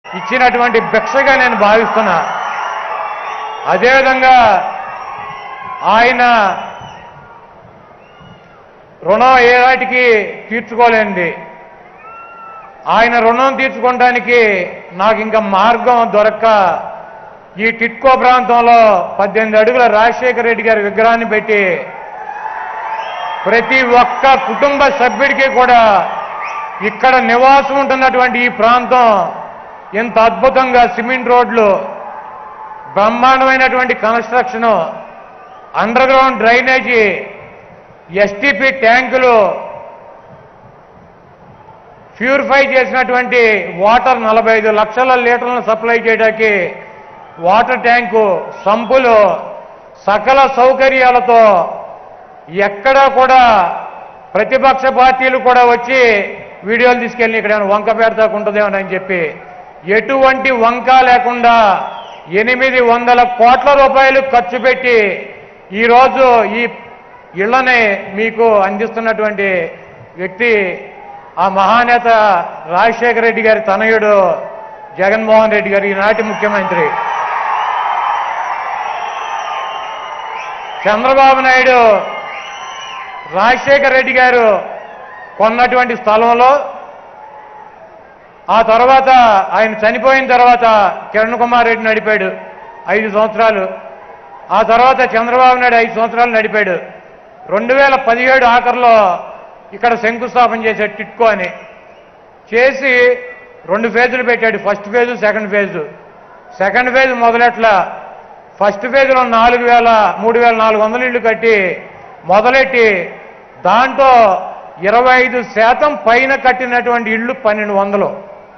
ఇచ్చినటువంటి భిక్షగా నేను భావిస్తున్నా. అదేవిధంగా ఆయన రుణం ఏ వాటికి తీర్చుకోలేండి. ఆయన రుణం తీర్చుకోవడానికి నాకు ఇంకా మార్గం దొరక్క ఈ టిట్కో ప్రాంతంలో 18 అడుగుల రాజశేఖర రెడ్డి గారి విగ్రహాన్ని పెట్టి ప్రతి ఒక్క కుటుంబ సభ్యుడికి కూడా ఇక్కడ నివాసం ఉంటున్నటువంటి ఈ ప్రాంతం ఇంత అద్భుతంగా సిమెంట్ రోడ్లు, బ్రహ్మాండమైనటువంటి construction, under ground drainage, STP ట్యాంకులు, ప్యూరిఫై చేసినటువంటి వాటర్ 45 లక్షల లీటర్లను సప్లై చేయడానికి వాటర్ ట్యాంకు, సంపులు, సకల సౌకర్యాలతో ఎక్కడా కూడా ప్రతిపక్ష పార్టీలు కూడా వచ్చి వీడియోలు తీసుకెళ్ళి ఇక్కడ వంక పెడతాకు ఉంటుందేమని చెప్పి ఎటువంటి వంక లేకుండా 800 కోట్ల రూపాయలు ఖర్చు పెట్టి ఈరోజు ఈ ఇళ్లని మీకు అందిస్తున్నటువంటి వ్యక్తి ఆ మహానేత రాజశేఖర రెడ్డి గారి తనయుడు జగన్మోహన్ రెడ్డి గారు, ఈనాటి ముఖ్యమంత్రి. చంద్రబాబు నాయుడు రాజశేఖర రెడ్డి గారు కొన్నటువంటి స్థలంలో ఆ తర్వాత ఆయన చనిపోయిన తర్వాత కిరణ్ కుమార్ రెడ్డి నడిపాడు 5 సంవత్సరాలు. ఆ తర్వాత చంద్రబాబు నాయుడు 5 సంవత్సరాలు నడిపాడు. 2017 ఆఖరిలో ఇక్కడ శంకుస్థాపన చేశాడు టిట్కో అని. చేసి 2 ఫేజులు పెట్టాడు, first phase, second phase. Second phase మొదలెట్లా ఫస్ట్ ఫేజ్లో 3,400 ఇళ్లు కట్టి మొదలెట్టి దాంట్లో 25% పైన కట్టినటువంటి ఇళ్లు 1,200.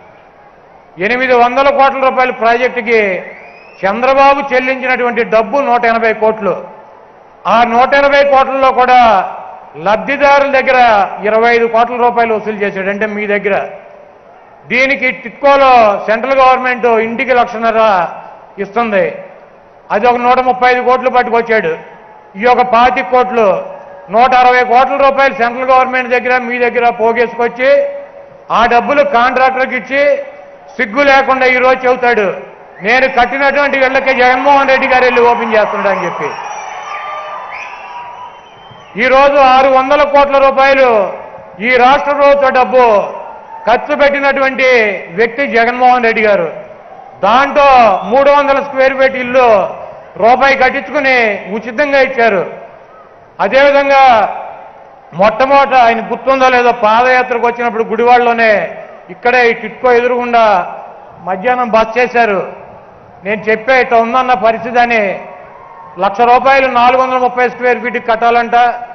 800 కోట్ల రూపాయల ప్రాజెక్టుకి చంద్రబాబు చెల్లించినటువంటి డబ్బు 180 కోట్లు. ఆ 180 కోట్లలో కూడా లబ్ధిదారుల దగ్గర 25 కోట్ల రూపాయలు వసూలు చేశాడు. అంటే మీ దగ్గర. దీనికి టిట్కోలో సెంట్రల్ గవర్నమెంట్ ఇంటికి 1,00,000 ఇస్తుంది. అది ఒక 135 కోట్లు పట్టుకొచ్చాడు. ఈ ఒక 25 కోట్లు, 160 కోట్ల రూపాయలు సెంట్రల్ గవర్నమెంట్ దగ్గర మీ దగ్గర పోగేసుకొచ్చి ఆ డబ్బులు కాంట్రాక్టర్కి ఇచ్చి సిగ్గు లేకుండా ఈరోజు చెబుతాడు నేను కట్టినటువంటి ఇళ్లకి జగన్మోహన్ రెడ్డి గారు వెళ్ళి ఓపెన్ చేస్తున్నాడు అని చెప్పి. ఈరోజు 600 కోట్ల రూపాయలు ఈ రాష్ట్ర ప్రభుత్వ డబ్బు ఖర్చు పెట్టినటువంటి వ్యక్తి జగన్మోహన్ రెడ్డి గారు. దాంట్లో 300 స్క్వేర్ ఫీట్ ఇల్లు రూపాయి కట్టించుకుని ఉచితంగా ఇచ్చారు. అదేవిధంగా మొట్టమొదట ఆయన గుర్తుందో లేదో పాదయాత్రకు వచ్చినప్పుడు గుడివాడలోనే ఇక్కడే ఈ టిట్కో ఎదురుగుండా మధ్యాహ్నం బస్ చేశారు. నేను చెప్పే ఇట్లా ఉందన్న పరిస్థితి అని. 1,00,000 రూపాయలు 430 స్క్వేర్ ఫీట్కి కట్టాలంట,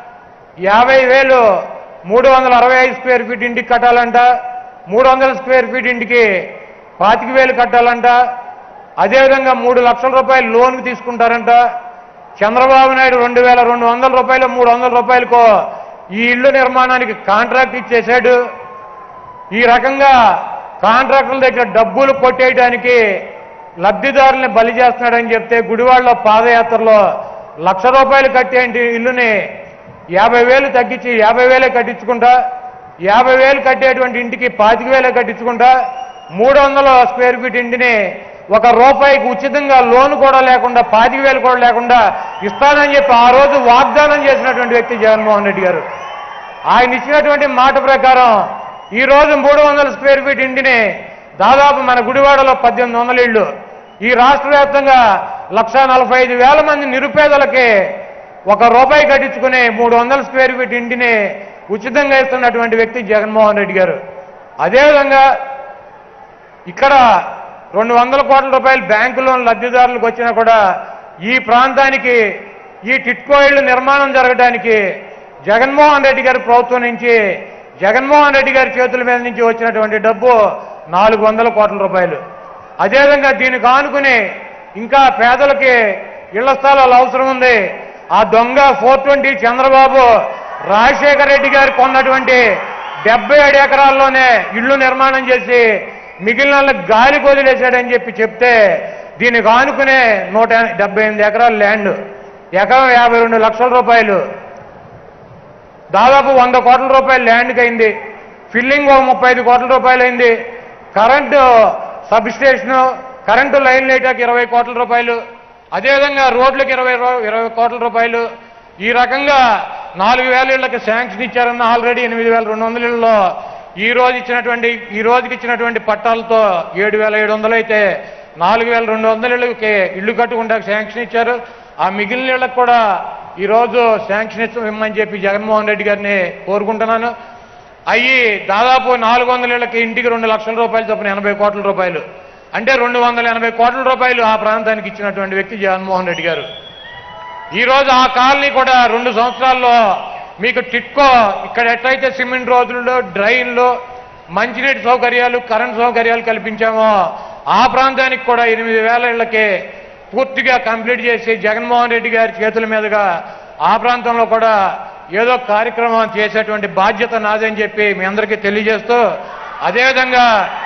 50,000 365 స్క్వేర్ ఫీట్ ఇంటికి కట్టాలంట, 300 స్క్వేర్ ఫీట్ ఇంటికి 25,000 కట్టాలంట. అదేవిధంగా 3 లక్షల రూపాయలు లోన్కి తీసుకుంటారంట. చంద్రబాబు నాయుడు 2,200 రూపాయలు 300 రూపాయలకో ఈ ఇళ్ల నిర్మాణానికి కాంట్రాక్ట్ ఇచ్చేశాడు. ఈ రకంగా కాంట్రాక్టుల దగ్గర డబ్బులు కొట్టేయడానికి లబ్ధిదారుల్ని బలి చేస్తున్నాడని చెప్తే గుడివాడలో పాదయాత్రలో 1,00,000 రూపాయలు కట్టేంటి ఇల్లుని 50,000 తగ్గించి 50,000 కట్టించుకుంటా, 50,000 కట్టేటువంటి ఇంటికి 25,000 కట్టించుకుంటా, 300 స్క్వేర్ ఫీట్ ఇంటిని ₹1 ఉచితంగా లోన్ కూడా లేకుండా 25,000 కూడా లేకుండా ఇస్తానని చెప్పి ఆ రోజు వాగ్దానం చేసినటువంటి వ్యక్తి జగన్మోహన్ రెడ్డి గారు. ఆయన ఇచ్చినటువంటి మాట ప్రకారం ఈ రోజు 300 స్క్వేర్ ఫీట్ ఇంటిని దాదాపు మన గుడివాడలో 1,800 ఇళ్లు, ఈ రాష్ట్ర వ్యాప్తంగా 1,45,000 మంది నిరుపేదలకి ₹1 కట్టించుకుని 300 స్క్వేర్ ఫీట్ ఇంటిని ఉచితంగా ఇస్తున్నటువంటి వ్యక్తి జగన్మోహన్ రెడ్డి గారు. అదేవిధంగా ఇక్కడ 200 కోట్ల రూపాయలు బ్యాంకు లోన్ లబ్ధిదారులకు వచ్చినా కూడా ఈ ప్రాంతానికి ఈ టిట్కో ఇళ్ల నిర్మాణం జరగడానికి జగన్మోహన్ రెడ్డి గారి ప్రభుత్వం నుంచి, జగన్మోహన్ రెడ్డి గారి చేతుల మీద నుంచి వచ్చినటువంటి డబ్బు 400 కోట్ల రూపాయలు. అదేవిధంగా దీనికి ఆనుకుని ఇంకా పేదలకి ఇళ్ల స్థలాలు అవసరం ఉంది. ఆ దొంగ 420 చంద్రబాబు రాజశేఖర రెడ్డి గారు కొన్నటువంటి 77 ఎకరాల్లోనే ఇళ్లు నిర్మాణం చేసి మిగిలిన గాలి వదిలేశాడని చెప్పి చెప్తే దీనికి ఆనుకునే 178 ఎకరాల ల్యాండ్, ఎకరం 52 లక్షల రూపాయలు, దాదాపు 100 కోట్ల రూపాయలు ల్యాండ్కి అయింది. ఫిల్లింగ్ 35 కోట్ల రూపాయలు అయింది. Current sub station, current line లైటాకి 20 కోట్ల రూపాయలు, అదేవిధంగా రోడ్లకు 20 కోట్ల రూపాయలు. ఈ రకంగా 4,000 ఇళ్లకి శాంక్షన్ ఇచ్చారన్న ఆల్రెడీ 8,200 ఇళ్లలో ఈ రోజుకి ఇచ్చినటువంటి పట్టాలతో 7,700 అయితే 4,200 ఇళ్ళకి ఇళ్లు కట్టుకుంటా శాంక్షన్ ఇచ్చారు. ఆ మిగిలిన ఇళ్లకు కూడా ఈరోజు శాంక్షన్ ఇవ్వమని చెప్పి జగన్మోహన్ రెడ్డి గారిని కోరుకుంటున్నాను. అయ్యి దాదాపు 400 ఇళ్లకి ఇంటికి 2 లక్షల రూపాయలు చొప్పున 80 కోట్ల రూపాయలు, అంటే 280 కోట్ల రూపాయలు ఆ ప్రాంతానికి ఇచ్చినటువంటి వ్యక్తి జగన్మోహన్ రెడ్డి గారు. ఈరోజు ఆ కాలనీ కూడా 2 సంవత్సరాల్లో మీకు టిట్కో ఇక్కడ ఎట్లయితే సిమెంట్ రోడ్లు, డ్రైన్లు, మంచినీటి సౌకర్యాలు, కరెంట్ సౌకర్యాలు కల్పించామో ఆ ప్రాంతానికి కూడా 8,000 ఇళ్లకి పూర్తిగా కంప్లీట్ చేసి జగన్మోహన్ రెడ్డి గారి చేతుల మీదుగా ఆ ప్రాంతంలో కూడా ఏదో కార్యక్రమం చేసేటువంటి బాధ్యత నాదని చెప్పి మీ అందరికీ తెలియజేస్తూ, అదేవిధంగా